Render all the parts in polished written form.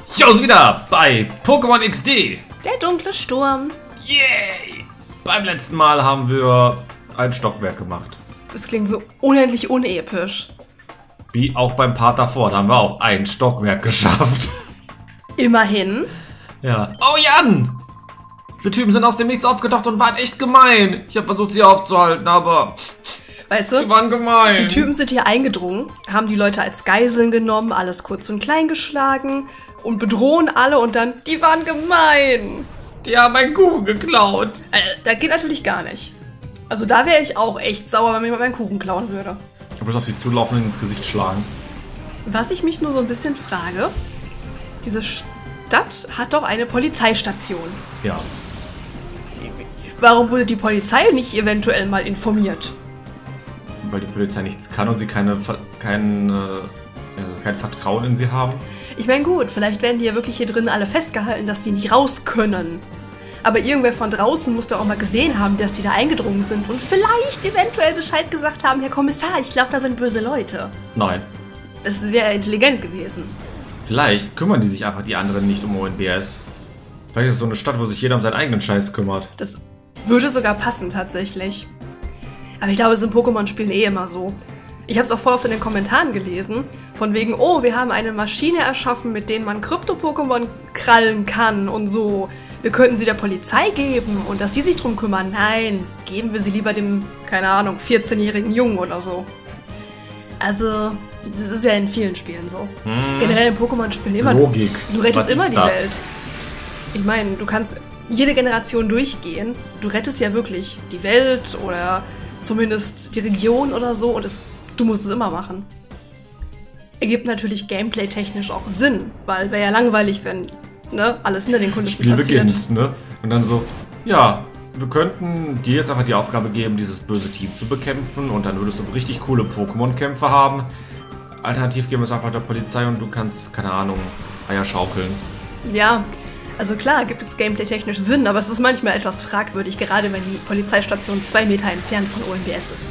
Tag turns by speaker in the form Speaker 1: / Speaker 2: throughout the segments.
Speaker 1: Shows wieder bei Pokémon XD.
Speaker 2: Der dunkle Sturm.
Speaker 1: Yay! Beim letzten Mal haben wir ein Stockwerk gemacht.
Speaker 2: Das klingt so unendlich unepisch.
Speaker 1: Wie auch beim Part davor, da haben wir auch ein Stockwerk geschafft.
Speaker 2: Immerhin.
Speaker 1: Ja. Oh Jan! Diese Typen sind aus dem Nichts aufgetaucht und waren echt gemein. Ich habe versucht, sie aufzuhalten, aber
Speaker 2: Weißt du,
Speaker 1: sie waren gemein.
Speaker 2: die Typen sind hier eingedrungen, haben die Leute als Geiseln genommen, alles kurz und klein geschlagen und bedrohen alle und dann, die waren gemein.
Speaker 1: Die haben meinen Kuchen geklaut.
Speaker 2: Das geht natürlich gar nicht. Also da wäre ich auch echt sauer, wenn mir meinen Kuchen klauen würde.
Speaker 1: Ich würde auf sie zulaufen und ins Gesicht schlagen.
Speaker 2: Was ich mich nur so ein bisschen frage, diese Stadt hat doch eine Polizeistation.
Speaker 1: Ja.
Speaker 2: Warum wurde die Polizei nicht eventuell mal informiert?
Speaker 1: Weil die Polizei nichts kann und sie kein Vertrauen in sie haben.
Speaker 2: Ich meine, gut, vielleicht werden die ja wirklich hier drin alle festgehalten, dass die nicht raus können. Aber irgendwer von draußen muss doch auch mal gesehen haben, dass die da eingedrungen sind und vielleicht eventuell Bescheid gesagt haben, Herr Kommissar, ich glaube, da sind böse Leute.
Speaker 1: Nein.
Speaker 2: Das wäre intelligent gewesen.
Speaker 1: Vielleicht kümmern die sich einfach die anderen nicht um ONBS. Vielleicht ist es so eine Stadt, wo sich jeder um seinen eigenen Scheiß kümmert.
Speaker 2: Das würde sogar passen, tatsächlich. Aber ich glaube, es sind Pokémon-Spielen eh immer so. Ich habe es auch voll oft in den Kommentaren gelesen, von wegen, oh, wir haben eine Maschine erschaffen, mit denen man Krypto-Pokémon krallen kann und so. Wir könnten sie der Polizei geben und dass die sich drum kümmern. Nein, geben wir sie lieber dem, keine Ahnung, 14-jährigen Jungen oder so. Also, das ist ja in vielen Spielen so. Generell in Pokémon-Spielen immer.
Speaker 1: Logik.
Speaker 2: Du rettest
Speaker 1: Was
Speaker 2: immer
Speaker 1: ist
Speaker 2: die
Speaker 1: das?
Speaker 2: Welt. Ich meine, du kannst jede Generation durchgehen. Du rettest ja wirklich die Welt oder zumindest die Region oder so und du musst es immer machen. Ergibt natürlich gameplay-technisch auch Sinn, weil wäre ja langweilig, wenn alles hinter den Kulissen
Speaker 1: Spiel
Speaker 2: passiert.
Speaker 1: beginnt, ne? Und dann so, ja, wir könnten dir jetzt einfach die Aufgabe geben, dieses böse Team zu bekämpfen und dann würdest du richtig coole Pokémon-Kämpfe haben. Alternativ geben wir es einfach der Polizei und du kannst, keine Ahnung, Eier schaukeln.
Speaker 2: Ja, also klar, gibt es gameplay-technisch Sinn, aber es ist manchmal etwas fragwürdig, gerade wenn die Polizeistation 2 Meter entfernt von ONBS ist.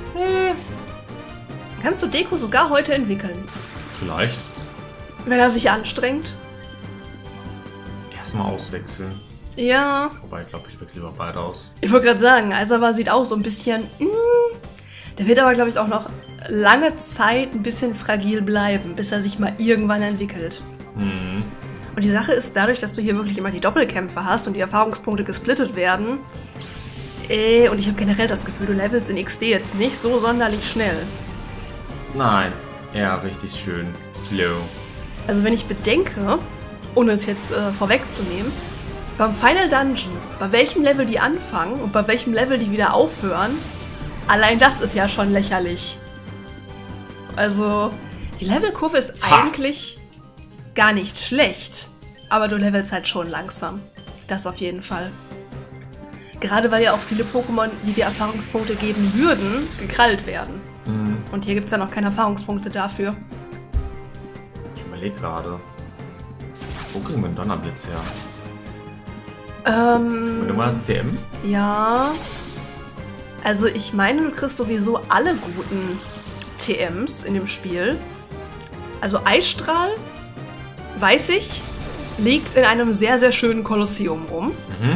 Speaker 2: Kannst du Deko sogar heute entwickeln?
Speaker 1: Vielleicht.
Speaker 2: Wenn er sich anstrengt?
Speaker 1: Erstmal auswechseln.
Speaker 2: Ja.
Speaker 1: Wobei, ich glaube, ich wechsle lieber beide aus.
Speaker 2: Ich wollte gerade sagen, Aizawa sieht auch so ein bisschen. Der wird aber, glaube ich, auch noch lange Zeit ein bisschen fragil bleiben, bis er sich mal irgendwann entwickelt. Und die Sache ist, dadurch, dass du hier wirklich immer die Doppelkämpfe hast und die Erfahrungspunkte gesplittet werden, und ich habe generell das Gefühl, du levelst in XD jetzt nicht so sonderlich schnell.
Speaker 1: Nein. Ja, richtig schön. Slow.
Speaker 2: Also wenn ich bedenke, ohne es jetzt vorwegzunehmen, beim Final Dungeon, bei welchem Level die anfangen und bei welchem Level die wieder aufhören, allein das ist ja schon lächerlich. Also, die Levelkurve ist eigentlich gar nicht schlecht, aber du levelst halt schon langsam. Das auf jeden Fall. Gerade weil ja auch viele Pokémon, die dir Erfahrungspunkte geben würden, gekrallt werden. Und hier gibt es ja noch keine Erfahrungspunkte dafür.
Speaker 1: Ich überlege gerade. Wo kriegen wir einen Donnerblitz her? Wenn du mal als TM?
Speaker 2: Ja. Also ich meine, du kriegst sowieso alle guten TMs in dem Spiel. Also Eisstrahl, weiß ich, liegt in einem sehr, sehr schönen Kolosseum rum.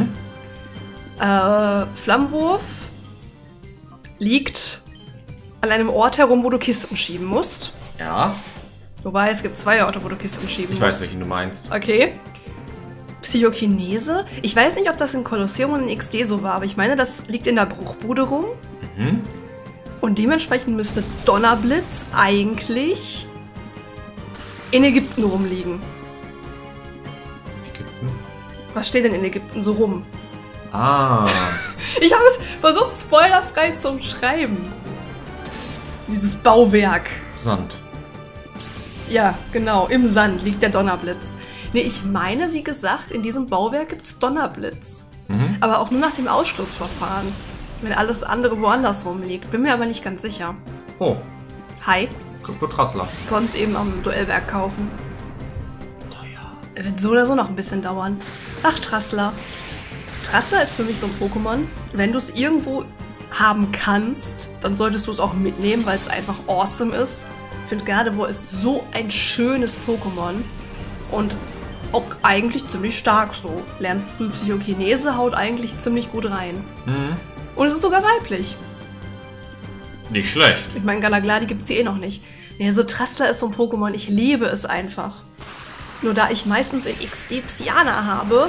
Speaker 2: Flammenwurf liegt an einem Ort herum, wo du Kisten schieben musst.
Speaker 1: Ja.
Speaker 2: Wobei, es gibt 2 Orte, wo du Kisten schieben
Speaker 1: Ich
Speaker 2: musst.
Speaker 1: weiß, welchen du meinst.
Speaker 2: Okay. Psychokinese. Ich weiß nicht, ob das in Kolosseum und in XD so war, aber ich meine, das liegt in der Bruchbude rum. Und dementsprechend müsste Donnerblitz eigentlich in Ägypten rumliegen.
Speaker 1: Ägypten?
Speaker 2: Was steht denn in Ägypten so rum?
Speaker 1: Ah.
Speaker 2: Ich habe es versucht, spoilerfrei zu umschreiben. Dieses Bauwerk.
Speaker 1: Sand.
Speaker 2: Ja, genau. Im Sand liegt der Donnerblitz. Nee, ich meine, wie gesagt, in diesem Bauwerk gibt es Donnerblitz. Aber auch nur nach dem Ausschlussverfahren. Wenn alles andere woanders rumliegt. Bin mir aber nicht ganz sicher.
Speaker 1: Oh,
Speaker 2: Hi.
Speaker 1: Kryptotrassler.
Speaker 2: Sonst eben am Duellwerk kaufen.
Speaker 1: Teuer.
Speaker 2: Wird so oder so noch ein bisschen dauern. Ach, Trassler. Trassler ist für mich so ein Pokémon. Wenn du es irgendwo haben kannst, dann solltest du es auch mitnehmen, weil es einfach awesome ist. Ich finde, Gardevoir ist so ein schönes Pokémon. Und auch eigentlich ziemlich stark so. Lernt früh Psychokinese, haut eigentlich ziemlich gut rein.
Speaker 1: Mhm.
Speaker 2: Und es ist sogar weiblich.
Speaker 1: Nicht schlecht.
Speaker 2: Ich meine, Galagladi gibt's hier eh noch nicht. Nee, so Trassler ist so ein Pokémon, ich liebe es einfach. Nur da ich meistens in XD Psyana habe,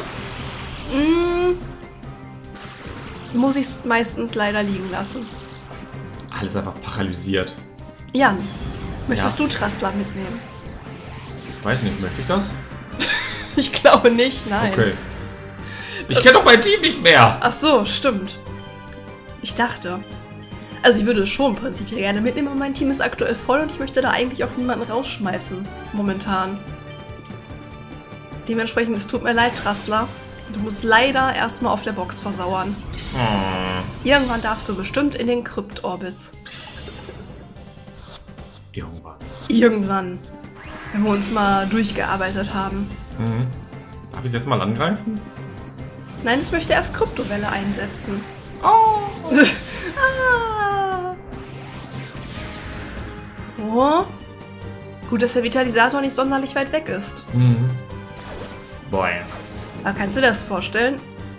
Speaker 2: muss ich es meistens leider liegen lassen.
Speaker 1: Alles einfach paralysiert.
Speaker 2: Jan, möchtest du Trassler mitnehmen?
Speaker 1: Weiß nicht, möchte ich das?
Speaker 2: Ich glaube nicht, nein.
Speaker 1: Okay. Ich kenne doch mein Team nicht mehr.
Speaker 2: Ach so, stimmt. Ich dachte. Also ich würde es schon prinzipiell gerne mitnehmen, aber mein Team ist aktuell voll und ich möchte da eigentlich auch niemanden rausschmeißen. Momentan. Dementsprechend, es tut mir leid, Trassler. Du musst leider erstmal auf der Box versauern. Irgendwann darfst du bestimmt in den Kryptorbis.
Speaker 1: Irgendwann.
Speaker 2: Irgendwann. Wenn wir uns mal durchgearbeitet haben.
Speaker 1: Mhm. Darf ich es jetzt mal angreifen?
Speaker 2: Nein, es möchte erst Kryptowelle einsetzen.
Speaker 1: Oh.
Speaker 2: Ah. Oh. Gut, dass der Vitalisator nicht sonderlich weit weg ist.
Speaker 1: Mhm. Boah.
Speaker 2: Aber kannst du dir das vorstellen?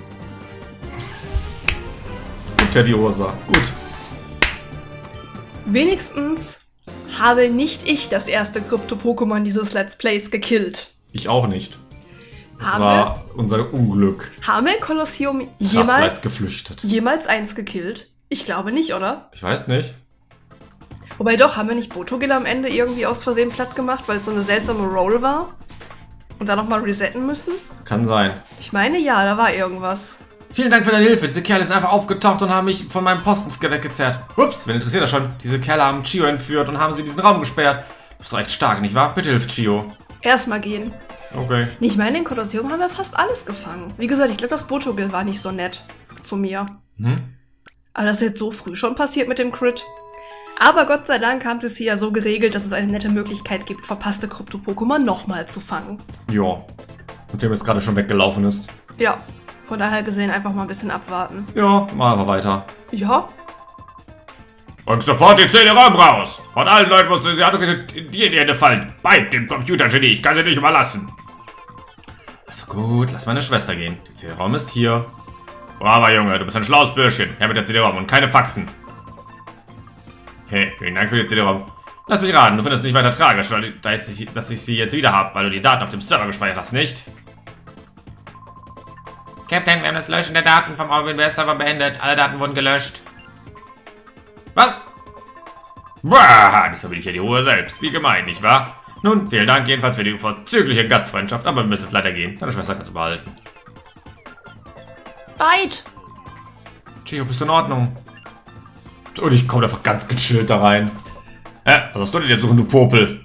Speaker 1: Gut, Teddiursa. Gut.
Speaker 2: Wenigstens habe nicht ich das erste Krypto-Pokémon dieses Let's Plays gekillt.
Speaker 1: Ich auch nicht. Das
Speaker 2: Haben
Speaker 1: war unser Unglück.
Speaker 2: Haben wir im Kolosseum
Speaker 1: Trassler ist geflüchtet.
Speaker 2: jemals eins gekillt? Ich glaube nicht, oder?
Speaker 1: Ich weiß nicht.
Speaker 2: Wobei doch, haben wir nicht Botogil am Ende irgendwie aus Versehen platt gemacht, weil es so eine seltsame Roll war? Und dann nochmal resetten müssen?
Speaker 1: Kann sein.
Speaker 2: Ich meine, ja, da war irgendwas.
Speaker 1: Vielen Dank für deine Hilfe. Diese Kerle sind einfach aufgetaucht und haben mich von meinem Posten weggezerrt. Ups, wen interessiert das schon? Diese Kerle haben Chio entführt und haben sie in diesen Raum gesperrt. Bist du echt stark, nicht wahr? Bitte hilf Chio.
Speaker 2: Erstmal gehen.
Speaker 1: Okay.
Speaker 2: Ich meine, in Kolosseum haben wir fast alles gefangen. Wie gesagt, ich glaube, das Botogil war nicht so nett zu mir. Aber das ist jetzt so früh schon passiert mit dem Crit. Aber Gott sei Dank haben sie es hier ja so geregelt, dass es eine nette Möglichkeit gibt, verpasste Krypto-Pokémon nochmal zu fangen.
Speaker 1: Ja. Nachdem es gerade schon weggelaufen ist.
Speaker 2: Ja, von daher gesehen einfach mal ein bisschen abwarten.
Speaker 1: Ja, machen wir weiter.
Speaker 2: Ja,
Speaker 1: Und sofort die 10 Raum raus! Von allen Leuten muss diese Attacke in die Hände fallen. Bei dem Computergenie, ich kann sie nicht überlassen. Also gut, lass meine Schwester gehen. Der CD-Raum ist hier. Brava Junge, du bist ein schlaues Bürschchen. Her mit der CD-Raum und keine Faxen. Hey, vielen Dank für die CD-Raum. Lass mich raten, du findest nicht weiter tragisch, weil dass ich sie jetzt wieder habe, weil du die Daten auf dem Server gespeichert hast, nicht? Captain, wir haben das Löschen der Daten vom OpenWare-Server beendet. Alle Daten wurden gelöscht. Was? Bah, das bin ich ja die Ruhe selbst. Wie gemein, nicht wahr? Nun, vielen Dank jedenfalls für die vorzügliche Gastfreundschaft, aber wir müssen jetzt leider gehen. Deine Schwester kannst du behalten.
Speaker 2: Byte!
Speaker 1: Chio, bist du in Ordnung? Und ich komme einfach ganz gechillt da rein. Hä? Was hast du denn jetzt suchen, du Popel?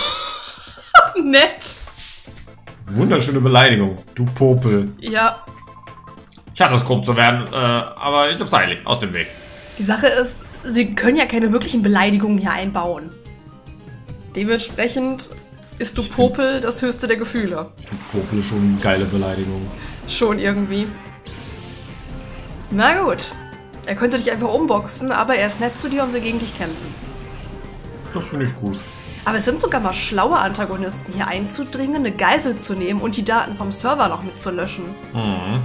Speaker 2: Nett!
Speaker 1: Wunderschöne Beleidigung, du Popel.
Speaker 2: Ja,
Speaker 1: Ich hasse es, grob zu werden, aber ich hab's eilig. Aus dem Weg.
Speaker 2: die Sache ist, sie können ja keine wirklichen Beleidigungen hier einbauen. Dementsprechend ist du Popel das höchste der Gefühle.
Speaker 1: Du Popel ist schon eine geile Beleidigung.
Speaker 2: Schon irgendwie. Na gut. Er könnte dich einfach umboxen, aber er ist nett zu dir und will gegen dich kämpfen.
Speaker 1: Das finde ich gut.
Speaker 2: Aber es sind sogar mal schlaue Antagonisten, hier einzudringen, eine Geisel zu nehmen und die Daten vom Server noch mitzulöschen.
Speaker 1: Mhm.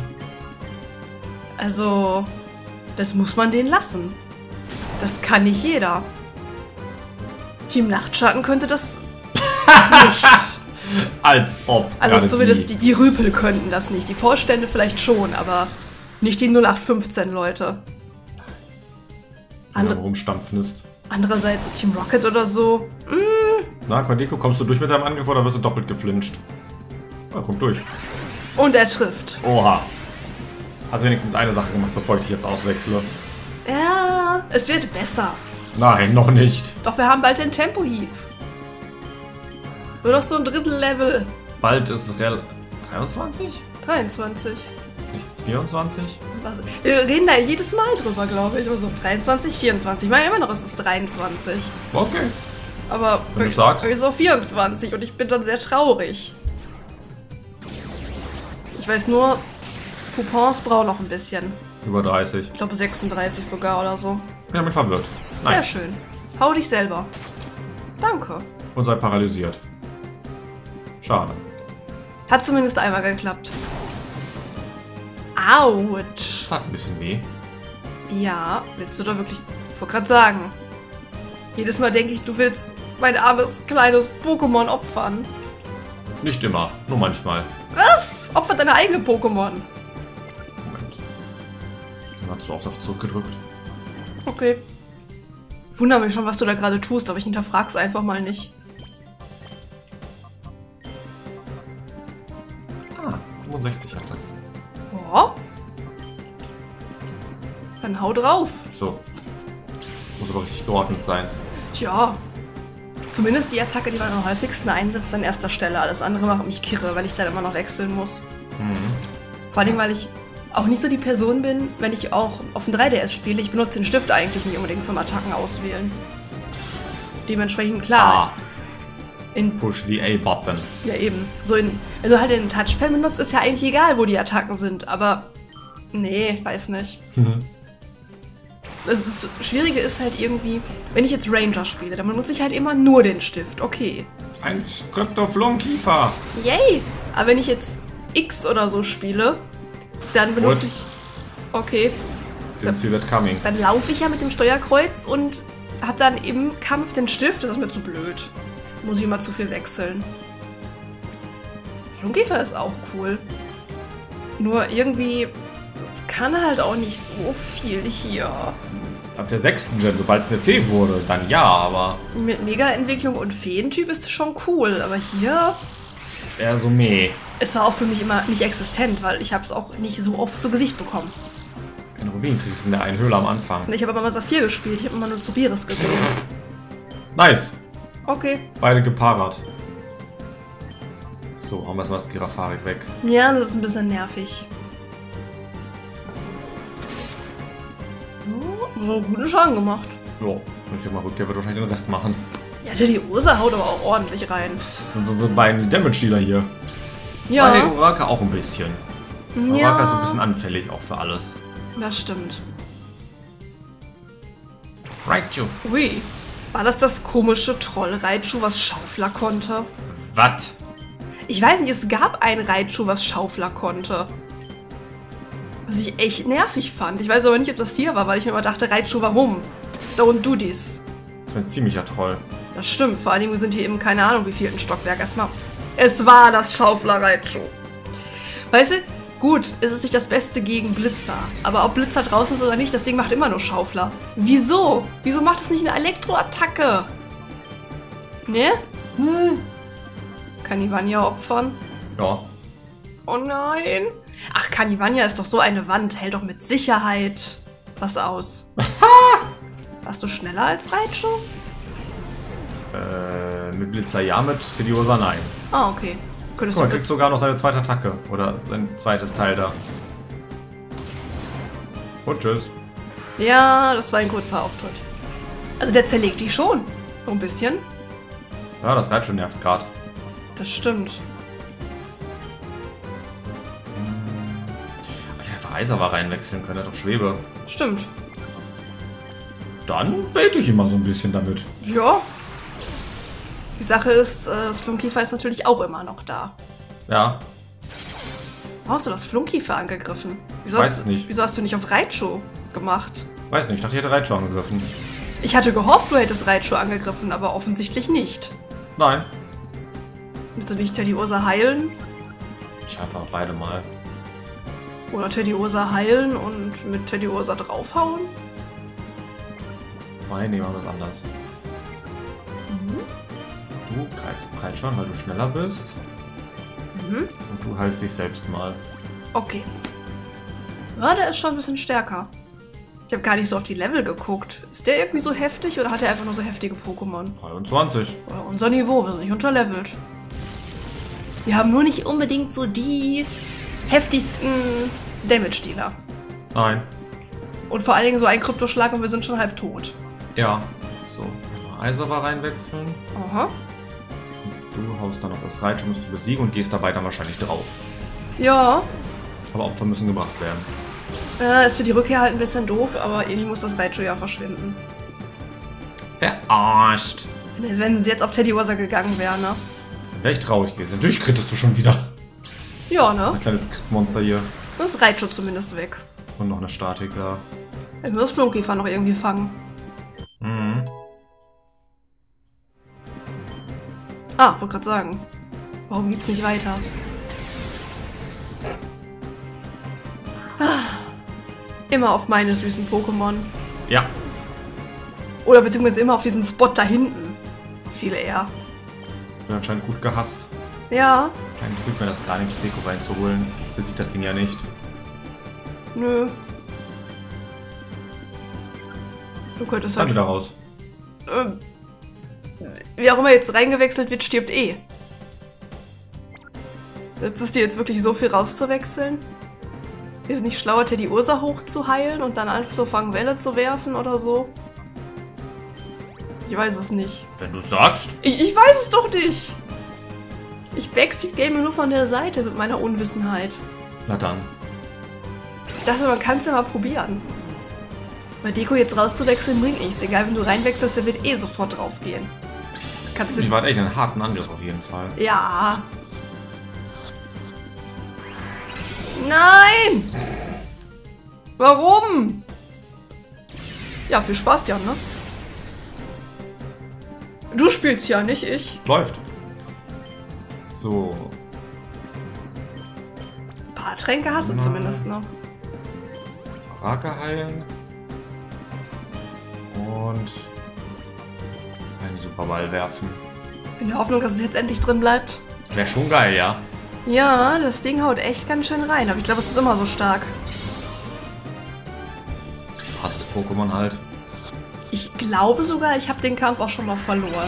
Speaker 2: Also, das muss man denen lassen. Das kann nicht jeder. Team Nachtschatten könnte das nicht.
Speaker 1: Als ob.
Speaker 2: Also
Speaker 1: gerade
Speaker 2: zumindest die Rüpel könnten das nicht. Die Vorstände vielleicht schon, aber nicht die 0815-Leute.
Speaker 1: wenn du rumstampfen ist.
Speaker 2: Andererseits so Team Rocket oder so.
Speaker 1: Na, Quadrico, kommst du durch mit deinem Angriff oder wirst du doppelt geflincht? Na, komm durch.
Speaker 2: Und er trifft.
Speaker 1: Oha. Hast wenigstens eine Sache gemacht, bevor ich dich jetzt auswechsle.
Speaker 2: Ja, es wird besser.
Speaker 1: Nein, noch nicht.
Speaker 2: Doch wir haben bald den Tempo-Hieb. Nur noch so ein Drittel-Level.
Speaker 1: Bald ist Real 23?
Speaker 2: 23.
Speaker 1: Nicht 24?
Speaker 2: Was? Wir reden da jedes Mal drüber, glaube ich. Oder so 23, 24. Ich meine immer noch, es ist 23.
Speaker 1: Okay.
Speaker 2: Aber
Speaker 1: Wenn du sagst.
Speaker 2: irgendwie so 24 und ich bin dann sehr traurig. Ich weiß nur, Poupons braucht noch ein bisschen.
Speaker 1: Über 30.
Speaker 2: Ich glaube 36 sogar oder so.
Speaker 1: Ich bin damit verwirrt.
Speaker 2: Sehr
Speaker 1: Nice.
Speaker 2: schön. Hau dich selber. Danke.
Speaker 1: Und sei paralysiert. Schade.
Speaker 2: Hat zumindest einmal geklappt. Autsch.
Speaker 1: Das hat ein bisschen weh.
Speaker 2: Ja, willst du doch wirklich... Ich wollte gerade sagen. Jedes Mal denke ich, du willst mein armes, kleines Pokémon opfern.
Speaker 1: Nicht immer, nur manchmal.
Speaker 2: Was? Opfer deine eigene Pokémon.
Speaker 1: Moment. Dann hast du auf zurückgedrückt.
Speaker 2: Okay. Wundere mich schon, was du da gerade tust, aber ich hinterfrag's einfach mal nicht.
Speaker 1: Ah, 65 hat das.
Speaker 2: Ja. Dann hau drauf.
Speaker 1: So. Muss aber richtig geordnet sein.
Speaker 2: Tja. Zumindest die Attacke, die man am häufigsten einsetzt, an erster Stelle. Alles andere macht mich kirre, wenn ich dann immer noch wechseln muss.
Speaker 1: Mhm.
Speaker 2: Vor allem, weil ich auch nicht so die Person bin, wenn ich auch auf dem 3DS spiele. Ich benutze den Stift eigentlich nicht unbedingt zum Attacken auswählen. Dementsprechend klar.
Speaker 1: Push the A-Button.
Speaker 2: Ja, eben. Wenn du halt den Touchpad benutzt, ist ja eigentlich egal, wo die Attacken sind. Aber nee, weiß nicht. Das Schwierige ist halt irgendwie, wenn ich jetzt Ranger spiele, dann benutze ich halt immer nur den Stift. Okay.
Speaker 1: Ein Kryptoflonkiefer.
Speaker 2: Yay! Aber wenn ich jetzt X oder so spiele, dann benutze ich... Okay.
Speaker 1: Didn't see that coming.
Speaker 2: Dann laufe ich ja mit dem Steuerkreuz und habe dann im Kampf den Stift. Das ist mir zu blöd. Muss ich immer zu viel wechseln. Flunkiefer ist auch cool. Nur irgendwie... Es kann halt auch nicht so viel hier.
Speaker 1: Ab der 6. Gen, sobald es eine Fee wurde, dann ja, aber...
Speaker 2: Mit Mega-Entwicklung und Feentyp ist es schon cool, aber hier...
Speaker 1: Ist eher so meh.
Speaker 2: Es war auch für mich immer nicht existent, weil ich habe es auch nicht so oft zu Gesicht bekommen.
Speaker 1: In Rubin kriegst du in der einen Höhle am Anfang.
Speaker 2: Ich habe aber mal Saphir gespielt, ich habe immer nur Zubiris gesehen.
Speaker 1: Nice.
Speaker 2: Okay.
Speaker 1: Beide gepaart. So, haben wir erstmal das Girafarik weg.
Speaker 2: Ja, das ist ein bisschen nervig. So guten Schaden gemacht.
Speaker 1: Ja, wenn ich hier mal Rückkehr, wird wahrscheinlich den Rest machen.
Speaker 2: Ja, die Ursa haut aber auch ordentlich rein.
Speaker 1: Das sind so beiden Damage-Dealer hier.
Speaker 2: Ja.
Speaker 1: Bei Uraka auch ein bisschen.
Speaker 2: Ja.
Speaker 1: Uraka ist so ein bisschen anfällig auch für alles.
Speaker 2: Das stimmt.
Speaker 1: Raichu.
Speaker 2: Ui. War das komische Troll Raichu, was Schaufler konnte?
Speaker 1: Was?
Speaker 2: Ich weiß nicht, es gab ein Raichu, was Schaufler konnte. Was ich echt nervig fand. Ich weiß aber nicht, ob das hier war, weil ich mir immer dachte, Raichu, warum? Don't do this.
Speaker 1: Das wäre ein ziemlicher Troll.
Speaker 2: Das stimmt, vor allem wir sind hier eben keine Ahnung, wie viel ein Stockwerk erstmal. Es war das Schaufler Raichu. Weißt du, gut, es ist nicht das Beste gegen Blitzer. Aber ob Blitzer draußen ist oder nicht, das Ding macht immer nur Schaufler. Wieso? Wieso macht es nicht eine Elektroattacke? Ne? Kann Ivania opfern?
Speaker 1: Ja.
Speaker 2: Oh nein. Ach, Canivania ist doch so eine Wand. Hält doch mit Sicherheit was aus. Warst du schneller als Raichu?
Speaker 1: Mit Blitzer ja, mit Tediosa nein.
Speaker 2: Ah, okay. Könntest
Speaker 1: Guck mal,
Speaker 2: du...
Speaker 1: kriegt sogar noch seine zweite Attacke. Oder sein zweites Teil da. Und tschüss.
Speaker 2: Ja, das war ein kurzer Auftritt. Also der zerlegt die schon. So ein bisschen.
Speaker 1: Ja, das Raichu nervt gerade.
Speaker 2: Das stimmt.
Speaker 1: Ich hätte einfach Eiserwa reinwechseln können, doch Schwebe.
Speaker 2: Stimmt.
Speaker 1: Dann bete ich immer so ein bisschen damit.
Speaker 2: Ja. Die Sache ist, das Flunkiefer ist natürlich auch immer noch da.
Speaker 1: Ja.
Speaker 2: Warum hast du das Flunkiefer angegriffen?
Speaker 1: Weiß es nicht.
Speaker 2: Wieso hast du nicht auf Raichu gemacht?
Speaker 1: Weiß nicht, ich dachte, ich hätte Raichu angegriffen.
Speaker 2: Ich hatte gehofft, du hättest Raichu angegriffen, aber offensichtlich nicht.
Speaker 1: Nein.
Speaker 2: Willst du nicht Teddiursa heilen?
Speaker 1: Ich einfach beide mal.
Speaker 2: Oder Teddiursa heilen und mit Teddiursa draufhauen?
Speaker 1: Nein, nehmen wir was anders. Du greifst Raichu an, weil du schneller bist. Und du heilst dich selbst mal.
Speaker 2: Okay. Ja, der ist schon ein bisschen stärker. Ich habe gar nicht so auf die Level geguckt. Ist der irgendwie so heftig oder hat er einfach nur so heftige Pokémon?
Speaker 1: 23.
Speaker 2: Oder unser Niveau, wir sind nicht unterlevelt. Wir haben nur nicht unbedingt so die heftigsten Damage-Dealer.
Speaker 1: Nein.
Speaker 2: Und vor allen Dingen so ein Kryptoschlag und wir sind schon halb tot.
Speaker 1: Ja. So, Eiserwa reinwechseln.
Speaker 2: Aha.
Speaker 1: Du haust dann auf das Raichu, musst du besiegen und gehst dabei dann wahrscheinlich drauf.
Speaker 2: Ja.
Speaker 1: Aber Opfer müssen gebracht werden.
Speaker 2: Ist für die Rückkehr halt ein bisschen doof, aber irgendwie muss das Raichu ja verschwinden.
Speaker 1: Verarscht.
Speaker 2: Wenn sie jetzt auf Teddiursa gegangen wäre, ne?
Speaker 1: Wäre ich traurig gewesen. Natürlich krittest du schon wieder.
Speaker 2: Ja, ne?
Speaker 1: Ein kleines Monster hier.
Speaker 2: Das ist Raichu zumindest weg.
Speaker 1: Und noch eine Statiker.
Speaker 2: Ich muss das Flunkkäfer noch irgendwie fangen.
Speaker 1: Mhm.
Speaker 2: Ah, wollte gerade sagen. Warum geht's nicht weiter? Ah, immer auf meine süßen Pokémon.
Speaker 1: Ja.
Speaker 2: Oder beziehungsweise immer auf diesen Spot da hinten. Viel eher.
Speaker 1: Bin anscheinend gut gehasst.
Speaker 2: Ja.
Speaker 1: Eigentlich bringt mir das gar nichts, Deko reinzuholen. Besiegt das Ding ja nicht.
Speaker 2: Nö. Du könntest
Speaker 1: Dann
Speaker 2: halt...
Speaker 1: wieder raus.
Speaker 2: Wie auch immer jetzt reingewechselt wird, stirbt eh. Jetzt ist dir jetzt wirklich so viel rauszuwechseln? Ist es nicht schlauer, Teddy Ursa hochzuheilen und dann einfach so Fangwelle zu werfen oder so? Ich weiß es nicht.
Speaker 1: Wenn du sagst.
Speaker 2: Ich weiß es doch nicht! Ich backseat game nur von der Seite mit meiner Unwissenheit.
Speaker 1: Na dann.
Speaker 2: Ich dachte, man kann es ja mal probieren. Weil Deko jetzt rauszuwechseln bringt nichts. Egal, wenn du reinwechselst, der wird eh sofort draufgehen. Kannst du...
Speaker 1: Die war echt einen harten Angriff auf jeden Fall.
Speaker 2: Ja. Nein! Warum? Ja, viel Spaß, Jan, ne? Du spielst ja, nicht ich.
Speaker 1: Läuft. So.
Speaker 2: Ein paar Tränke hast du zumindest noch.
Speaker 1: Rake heilen. Und einen Superball werfen.
Speaker 2: In der Hoffnung, dass es jetzt endlich drin bleibt.
Speaker 1: Wäre schon geil, ja.
Speaker 2: Ja, das Ding haut echt ganz schön rein, aber ich glaube, es ist immer so stark.
Speaker 1: Krasses Pokémon halt.
Speaker 2: Ich glaube sogar, ich habe den Kampf auch schon mal verloren.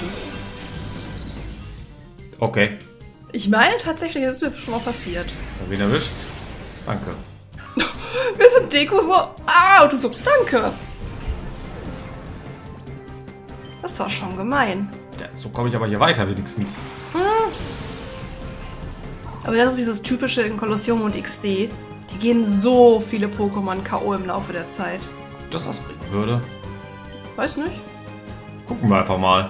Speaker 1: Okay.
Speaker 2: Ich meine tatsächlich, das ist mir schon mal passiert.
Speaker 1: So, wen erwischt? Danke.
Speaker 2: Wir sind Deko so... Ah, und du so, danke. Das war schon gemein.
Speaker 1: Ja, so komme ich aber hier weiter wenigstens.
Speaker 2: Aber das ist dieses typische in Kolosseum und XD. Die gehen so viele Pokémon K.O. im Laufe der Zeit.
Speaker 1: Ob das was bringen würde?
Speaker 2: Weiß nicht.
Speaker 1: Gucken wir einfach mal.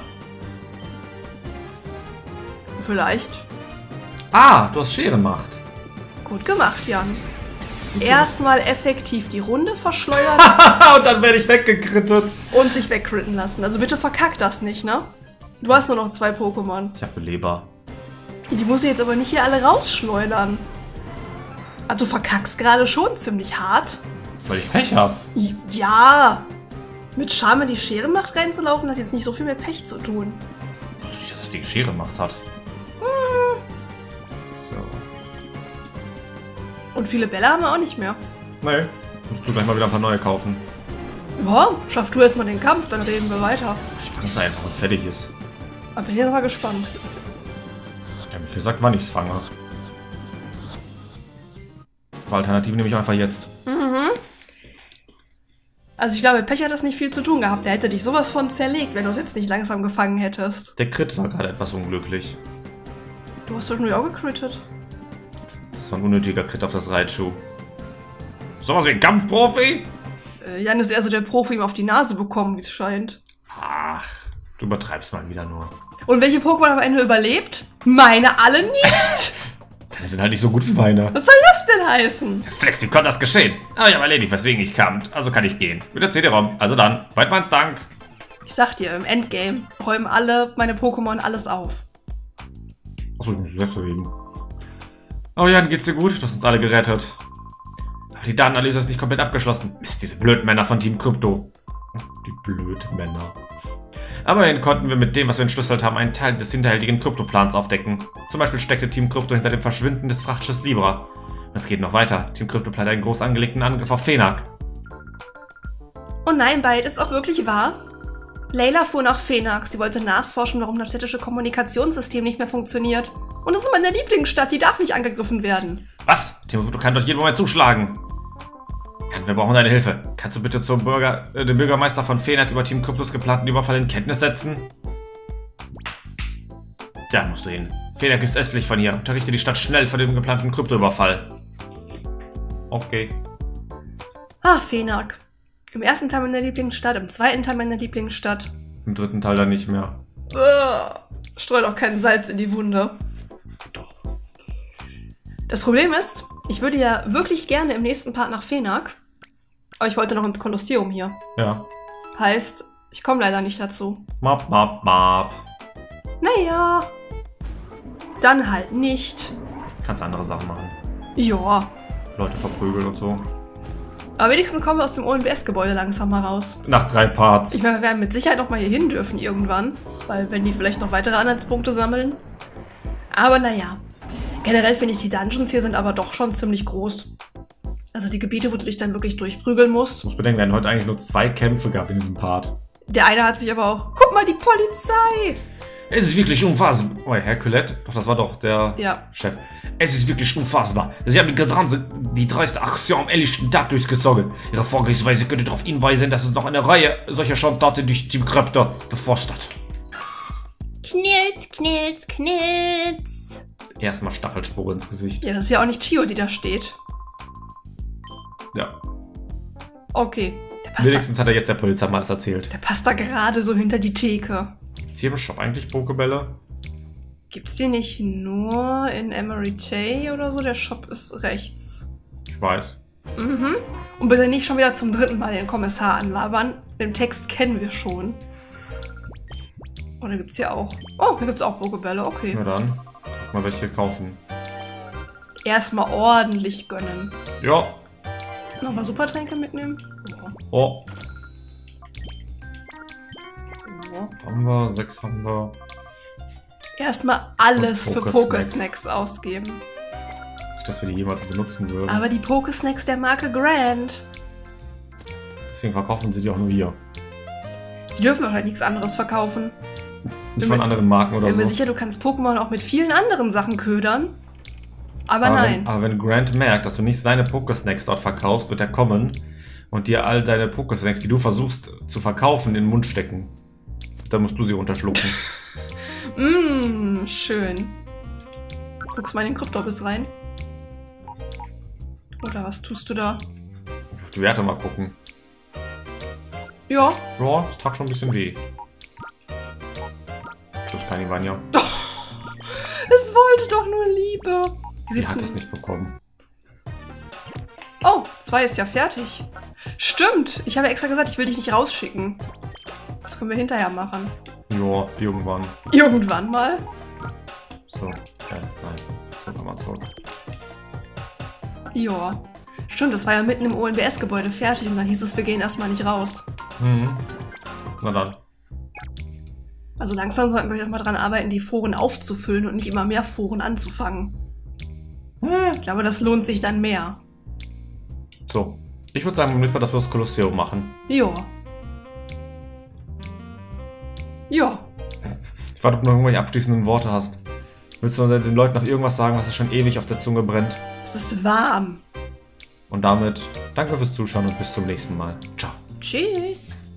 Speaker 2: Vielleicht.
Speaker 1: Ah, du hast Scherenmacht.
Speaker 2: Gut gemacht, Jan. Erstmal effektiv die Runde verschleudern
Speaker 1: Und dann werde ich weggekrittet.
Speaker 2: und sich wegcritten lassen. Also bitte verkack das nicht, ne? Du hast nur noch 2 Pokémon.
Speaker 1: Ich habe Beleber.
Speaker 2: Die muss ich jetzt aber nicht hier alle rausschleudern. Also du verkackst gerade schon ziemlich hart.
Speaker 1: Weil ich Pech habe.
Speaker 2: Ja. Mit Charme in die Scherenmacht reinzulaufen hat jetzt nicht so viel mit Pech zu tun.
Speaker 1: Ich wusste nicht, dass das Ding Scherenmacht hat. So.
Speaker 2: Und viele Bälle haben wir auch nicht mehr.
Speaker 1: Nee. Musst du gleich mal wieder ein paar neue kaufen.
Speaker 2: Ja, schaff du erstmal den Kampf, dann reden wir weiter.
Speaker 1: Ich fang's einfach und fertig ist.
Speaker 2: Aber bin jetzt mal gespannt.
Speaker 1: Ich habe gesagt, wann ich's fange. Aber Alternative nehme ich einfach jetzt.
Speaker 2: Also ich glaube, mit Pech hat das nicht viel zu tun gehabt. Der hätte dich sowas von zerlegt, wenn du es jetzt nicht langsam gefangen hättest.
Speaker 1: Der Crit war gerade etwas unglücklich.
Speaker 2: Du hast zwischendurch auch gecrittet.
Speaker 1: Das war ein unnötiger Crit auf das Raichu. Sowas wie ein Kampfprofi?
Speaker 2: Jan ist eher so der Profi, ihm auf die Nase bekommen, wie es scheint.
Speaker 1: Ach, du übertreibst mal wieder nur.
Speaker 2: Und welche Pokémon am Ende überlebt? Meine alle nicht!
Speaker 1: Deine sind halt nicht so gut wie meine.
Speaker 2: Was soll das denn heißen?
Speaker 1: Flex, wie konnte das geschehen? Aber ich habe erledigt, weswegen ich kam. Also kann ich gehen. Wieder CD-ROM. Also dann, Weidmanns Dank.
Speaker 2: Ich sag dir, im Endgame räumen alle meine Pokémon alles auf.
Speaker 1: Achso, ich muss mich selbst bewegen. Oh Jan, geht's dir gut? Du hast uns alle gerettet. Aber die Datenanalyse ist nicht komplett abgeschlossen. Mist, diese blöden Männer von Team Krypto. Die blöden Männer. Aber immerhin konnten wir mit dem, was wir entschlüsselt haben, einen Teil des hinterhältigen Kryptoplans aufdecken. Zum Beispiel steckte Team Krypto hinter dem Verschwinden des Frachtschiffs Libra. Und es geht noch weiter. Team Krypto plant einen groß angelegten Angriff auf Fenak.
Speaker 2: Oh nein, Byte, ist auch wirklich wahr? Layla fuhr nach Fenak. Sie wollte nachforschen, warum das städtische Kommunikationssystem nicht mehr funktioniert. Und das ist meine Lieblingsstadt, die darf nicht angegriffen werden.
Speaker 1: Was? Team Krypto kann doch jeden Moment zuschlagen. Jan, wir brauchen deine Hilfe. Kannst du bitte dem Bürgermeister von Fenak über Team Kryptos geplanten Überfall in Kenntnis setzen? Da musst du hin. Fenak ist östlich von hier. Unterrichte die Stadt schnell vor dem geplanten Kryptoüberfall. Okay.
Speaker 2: Ah, Fenak. Im ersten Teil meiner Lieblingsstadt, im zweiten Teil meiner Lieblingsstadt.
Speaker 1: Im dritten Teil dann nicht mehr.
Speaker 2: Streu doch kein Salz in die Wunde.
Speaker 1: Doch.
Speaker 2: Das Problem ist, ich würde ja wirklich gerne im nächsten Part nach Fenak. Aber ich wollte noch ins Kolosseum hier.
Speaker 1: Ja.
Speaker 2: Heißt, ich komme leider nicht dazu.
Speaker 1: Map, map, map.
Speaker 2: Naja. Dann halt nicht.
Speaker 1: Kannst andere Sachen machen.
Speaker 2: Ja.
Speaker 1: Leute verprügeln und so.
Speaker 2: Aber wenigstens kommen wir aus dem ONBS-Gebäude langsam mal raus.
Speaker 1: Nach 3 Parts.
Speaker 2: Ich meine, wir werden mit Sicherheit noch mal hier hin dürfen irgendwann. Weil wenn die vielleicht noch weitere Anhaltspunkte sammeln. Aber naja. Generell finde ich, die Dungeons hier sind aber doch schon ziemlich groß. Also die Gebiete, wo du dich dann wirklich durchprügeln musst.
Speaker 1: Ich muss bedenken, wir hatten heute eigentlich nur 2 Kämpfe gehabt in diesem Part.
Speaker 2: Der eine hat sich aber auch... Guck mal, die Polizei!
Speaker 1: Es ist wirklich unfassbar. Oh, Herkulette? Doch, das war doch der Chef. Es ist wirklich unfassbar. Sie haben die dreiste Aktion am helllichten Tag durchgezogen. Ihre Vorgehensweise könnte darauf hinweisen, dass es noch eine Reihe solcher Schandtaten durch Team Krypto bevorsteht.
Speaker 2: Knilz, knilz, knilz.
Speaker 1: Erstmal Stachelspore ins Gesicht.
Speaker 2: Ja, das ist ja auch nicht Tio, die da steht.
Speaker 1: Ja.
Speaker 2: Okay.
Speaker 1: Wenigstens hat er jetzt der Polizei mal alles erzählt.
Speaker 2: Der passt da gerade so hinter die Theke.
Speaker 1: Ist hier im Shop eigentlich Pokebälle?
Speaker 2: Gibt's die nicht nur in Emery oder so? Der Shop ist rechts.
Speaker 1: Ich weiß.
Speaker 2: Mhm. Und bitte nicht schon wieder zum 3. Mal den Kommissar anlabern. Den Text kennen wir schon. Oder gibt's hier auch? Oh, hier gibt's auch Pokebälle, okay.
Speaker 1: Na dann, guck mal, welche kaufen.
Speaker 2: Erstmal ordentlich gönnen.
Speaker 1: Ja.
Speaker 2: Nochmal Supertränke mitnehmen?
Speaker 1: Oh.
Speaker 2: Oh.
Speaker 1: Haben wir, 6 haben wir.
Speaker 2: Erstmal alles für
Speaker 1: Pokesnacks.
Speaker 2: Pokesnacks ausgeben.
Speaker 1: Nicht, dass wir die jemals benutzen würden.
Speaker 2: Aber die Pokesnacks der Marke Grand.
Speaker 1: Deswegen verkaufen sie die auch nur hier.
Speaker 2: Die dürfen wahrscheinlich nichts anderes verkaufen.
Speaker 1: Nicht von anderen Marken oder
Speaker 2: Bin mir
Speaker 1: so.
Speaker 2: sicher, du kannst Pokémon auch mit vielen anderen Sachen ködern. Aber nein.
Speaker 1: Aber wenn Grant merkt, dass du nicht seine Pokesnacks dort verkaufst, wird er kommen und dir all deine Pokesnacks, die du versuchst zu verkaufen, in den Mund stecken. Dann musst du sie runterschlucken.
Speaker 2: Schön. Guckst mal in den Kryptobis rein. Oder was tust du da?
Speaker 1: Auf die Werte mal gucken.
Speaker 2: Ja.
Speaker 1: Ja, das tat schon ein bisschen weh. Tschüss, Kanivania.
Speaker 2: Es wollte doch nur Liebe.
Speaker 1: Sie hat es nicht bekommen.
Speaker 2: Oh, 2 ist ja fertig. Stimmt. Ich habe extra gesagt, ich will dich nicht rausschicken. Das können wir hinterher machen.
Speaker 1: Ja, irgendwann.
Speaker 2: Irgendwann mal.
Speaker 1: So, nein. So kann man zurück.
Speaker 2: Ja. Stimmt, das war ja mitten im ONBS-Gebäude fertig und dann hieß es, wir gehen erstmal nicht raus.
Speaker 1: Mhm. Na dann.
Speaker 2: Also langsam sollten wir mal dran arbeiten, die Foren aufzufüllen und nicht immer mehr Foren anzufangen. Ich glaube, das lohnt sich dann mehr.
Speaker 1: So. Ich würde sagen, wir müssen mal das Kolosseum machen.
Speaker 2: Ja. Ja.
Speaker 1: Ich warte, ob du noch irgendwelche abschließenden Worte hast. Willst du den Leuten noch irgendwas sagen, was schon ewig auf der Zunge brennt?
Speaker 2: Es ist warm.
Speaker 1: Und damit danke fürs Zuschauen und bis zum nächsten Mal. Ciao.
Speaker 2: Tschüss.